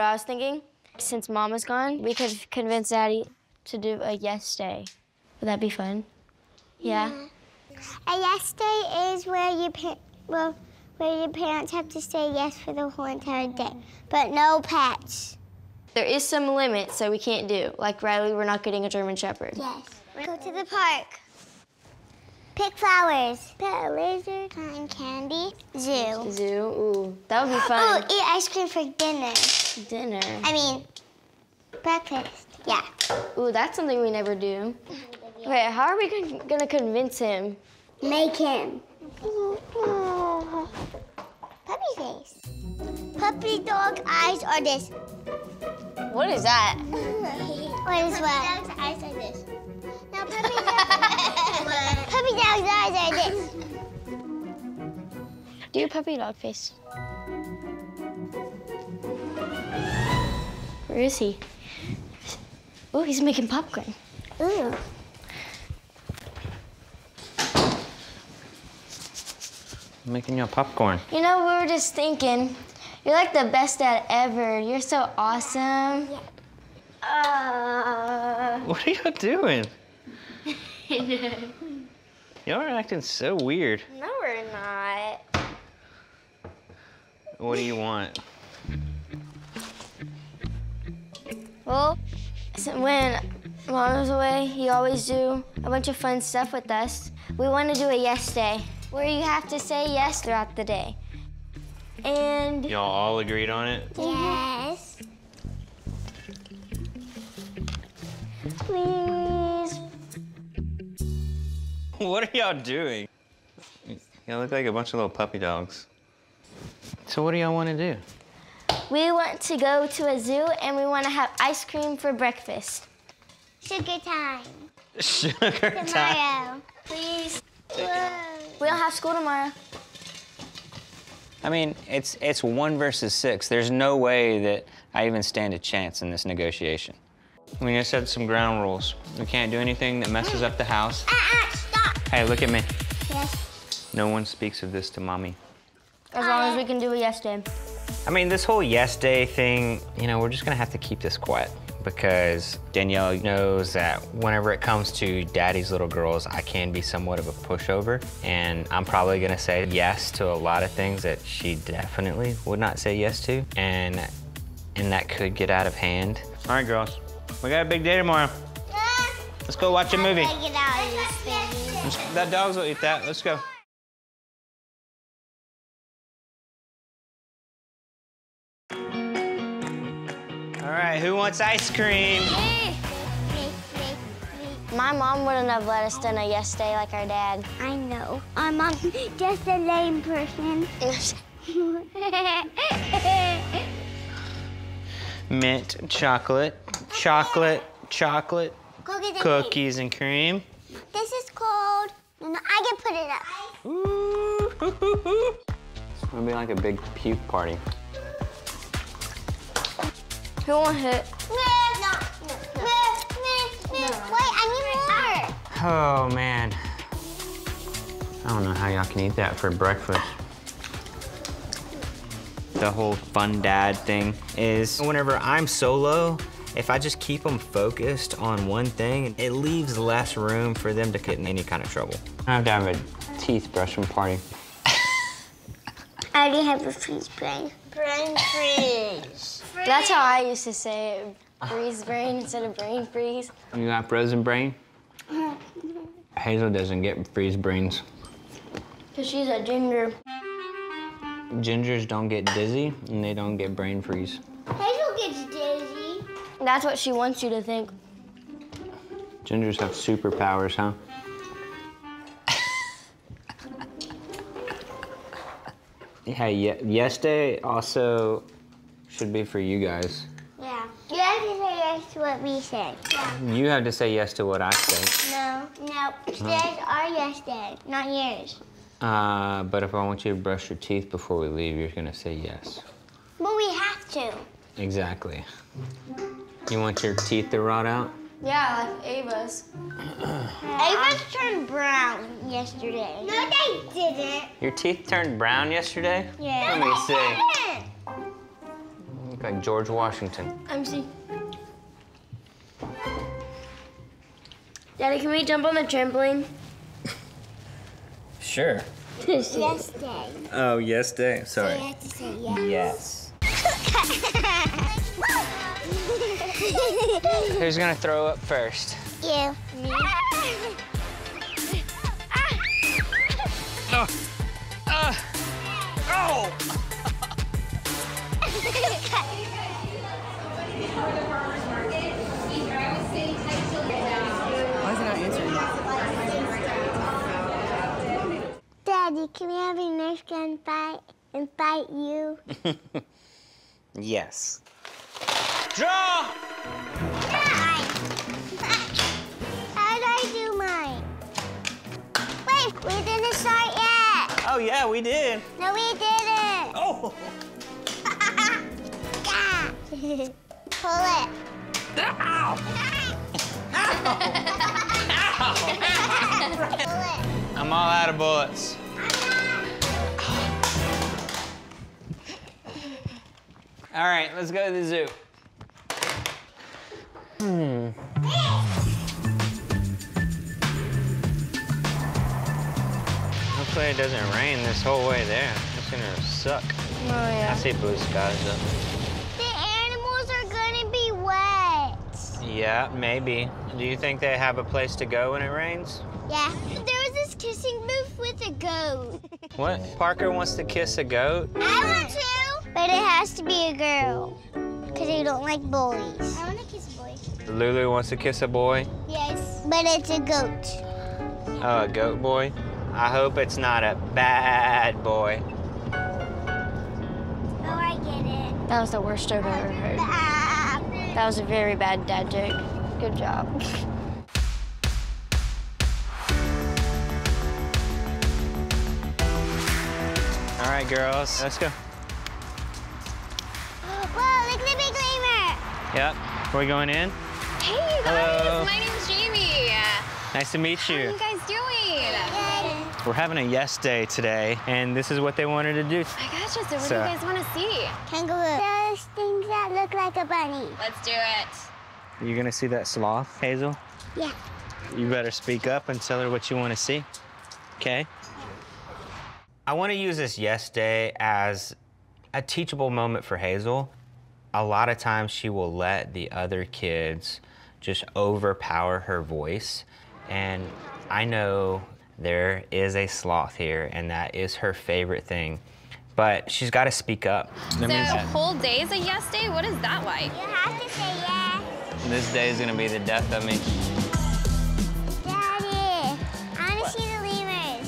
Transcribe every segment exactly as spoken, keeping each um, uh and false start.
I was thinking? Since Mama's gone, we could convince Daddy to do a yes day. Would that be fun? Yeah? yeah. A yes day is where you pa well, where your parents have to say yes for the whole entire day, but no pets. There is some limit, so we can't do. Like Riley, we're not getting a German Shepherd. Yes. Go to the park. Pick flowers. Pet a lizard. Find candy. Zoo. Zoo, ooh, that would be fun. Oh, eat ice cream for dinner. Dinner. I mean, breakfast. Yeah. Ooh, that's something we never do. Wait, how are we con gonna convince him? Make him. Puppy face. Puppy dog eyes are this. What is that? What is what? Puppy dog's eyes are this. No, puppy dog's puppy dog's eyes are this. Do your puppy dog face. Where is he? Oh, he's making popcorn. Ooh. Making your popcorn. You know, we were just thinking, you're like the best dad ever. You're so awesome. Yeah. Uh... What are y'all doing? Y'all are acting so weird. No, we're not. What do you want? Well, so when Mom was away, he always do a bunch of fun stuff with us. We want to do a yes day, where you have to say yes throughout the day. And... Y'all all agreed on it? Yes. Please. What are y'all doing? Y'all look like a bunch of little puppy dogs. So what do y'all want to do? We want to go to a zoo and we want to have ice cream for breakfast. Sugar time. Sugar time. Tomorrow. Please. Whoa. We don't have school tomorrow. I mean, it's, it's one versus six. There's no way that I even stand a chance in this negotiation. We just had some ground rules. We can't do anything that messes up the house. Uh-uh, stop. Hey, look at me. Yes. No one speaks of this to Mommy. As long as we can do a yes day. I mean, this whole yes day thing, you know, we're just gonna have to keep this quiet because Danielle knows that whenever it comes to Daddy's little girls, I can be somewhat of a pushover. And I'm probably gonna say yes to a lot of things that she definitely would not say yes to. And, and that could get out of hand. All right, girls. We got a big day tomorrow. Let's go watch a movie. I get out of this thing. Let's, that dogs will eat that. Let's go. All right, who wants ice cream? Me, me, me. My mom wouldn't have let us done a yes day like our dad. I know. I'm not just a lame person. Mint chocolate, chocolate, chocolate, Cookies and cookies and cream. cream. This is called, no, no, I can put it up. Ooh, hoo, hoo, hoo. It's gonna be like a big puke party. Who won't hit? No, no, no, no, no, no. Wait, I need more. Oh, man. I don't know how y'all can eat that for breakfast. The whole fun dad thing is whenever I'm solo, if I just keep them focused on one thing, it leaves less room for them to get in any kind of trouble. I have to have a teeth brushing party. I already have a freeze brain. Brain freeze. That's how I used to say it. Freeze brain instead of brain freeze. You got frozen brain? Hazel doesn't get freeze brains. Because she's a ginger. Gingers don't get dizzy and they don't get brain freeze. Hazel gets dizzy. That's what she wants you to think. Gingers have superpowers, huh? Hey, yes day also should be for you guys. Yeah. You have to say yes to what we said. Yeah. You have to say yes to what I say. No, no. Today's our yes day, not yours. Uh, but if I want you to brush your teeth before we leave, you're gonna say yes. But we have to. Exactly. You want your teeth to rot out? Yeah, like Ava's. Ava's turned brown yesterday. No, they didn't. Your teeth turned brown yesterday? Yeah. Let me see. Look like George Washington. I'm see. Daddy, can we jump on the trampoline? Sure. Yes, Day. Oh, yes, Day. Sorry. So you have to say yes. Yes. Who's gonna throw up first? You. Me. Oh. Uh. Oh. Why is he not answering? Daddy, can we have a Nerf gun fight and fight you? Yes. Draw! Mine. How did I do mine? Wait, we didn't start yet. Oh, yeah, we did. No, we didn't. Oh. Yeah. Pull it. Ow. Pull it. I'm all out of bullets. All right, let's go to the zoo. Hmm. Hopefully it doesn't rain this whole way there. It's gonna suck. Oh, yeah. I see blue skies though. The animals are gonna be wet. Yeah, maybe. Do you think they have a place to go when it rains? Yeah. There was this kissing booth with a goat. What? Parker wants to kiss a goat? I want to. But it has to be a girl. Because I don't like bullies. I want to kiss a boy. Lulu wants to kiss a boy? Yes. But it's a goat. Oh, a goat boy? I hope it's not a bad boy. Oh, I get it. That was the worst joke I've ever heard. That was a very bad dad joke. Good job. All right, girls, let's go. Whoa, look at the big lemur. Yep, are we going in? Hey, you guys, Hello. my name's Jamie. Nice to meet How are you. you guys doing? Good. We're having a yes day today, and this is what they wanted to do. I gotcha, so what So- do you guys want to see? Kangaroo. Those things that look like a bunny. Let's do it. You gonna see that sloth, Hazel? Yeah. You better speak up and tell her what you want to see, okay? I want to use this yes day as a teachable moment for Hazel. A lot of times she will let the other kids just overpower her voice. And I know there is a sloth here, and that is her favorite thing. But she's got to speak up. So whole day's a yes day? What is that like? You have to say yes. This day is going to be the death of me. Daddy, I want to see the lemurs.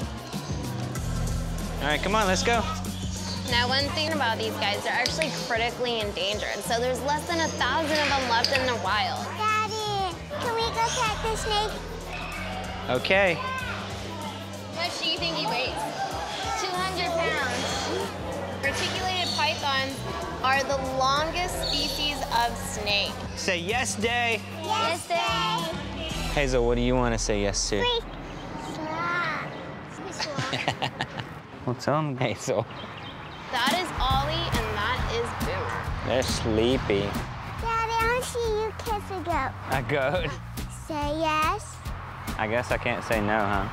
All right, come on, let's go. Now, one thing about these guys, they're actually critically endangered. So there's less than a thousand of them left in the wild. Daddy, can we go pet the snake? Okay. How much do you think he weighs? two hundred pounds. Reticulated pythons are the longest species of snake. Say yes day. Yes, Daddy. Hazel, what do you want to say yes to? Free. Sloth. Sloth. Well, tell them, Hazel. That is Ollie, and that is Boomer. They're sleepy. Daddy, I want to see you kiss a goat. A goat? Say yes. I guess I can't say no, huh?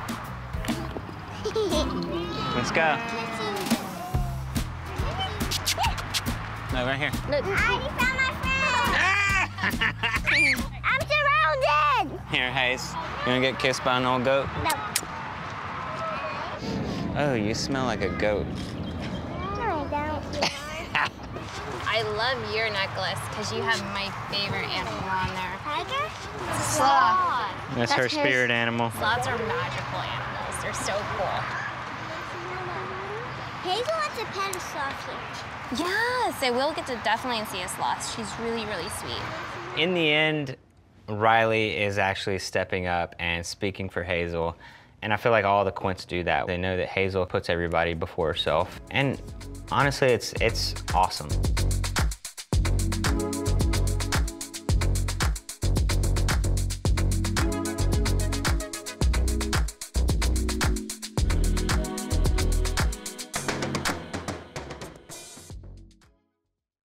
Let's go. No, right here. I already found my friend. I'm surrounded. Here, Hayes. You wanna get kissed by an old goat? No. Oh, you smell like a goat. No, I don't. I love your necklace because you have my favorite animal on there. Tiger? Sloth. That's, That's her his. spirit animal. Sloths are magical animals. They're so cool. Hazel wants to pet a sloth here. Yes, I will get to definitely see a sloth. She's really, really sweet. In the end, Riley is actually stepping up and speaking for Hazel. And I feel like all the Quints do that. They know that Hazel puts everybody before herself. And honestly, it's, it's awesome.